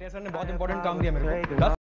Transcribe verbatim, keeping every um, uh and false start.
Sir ने बहुत important काम दिया मेरे को।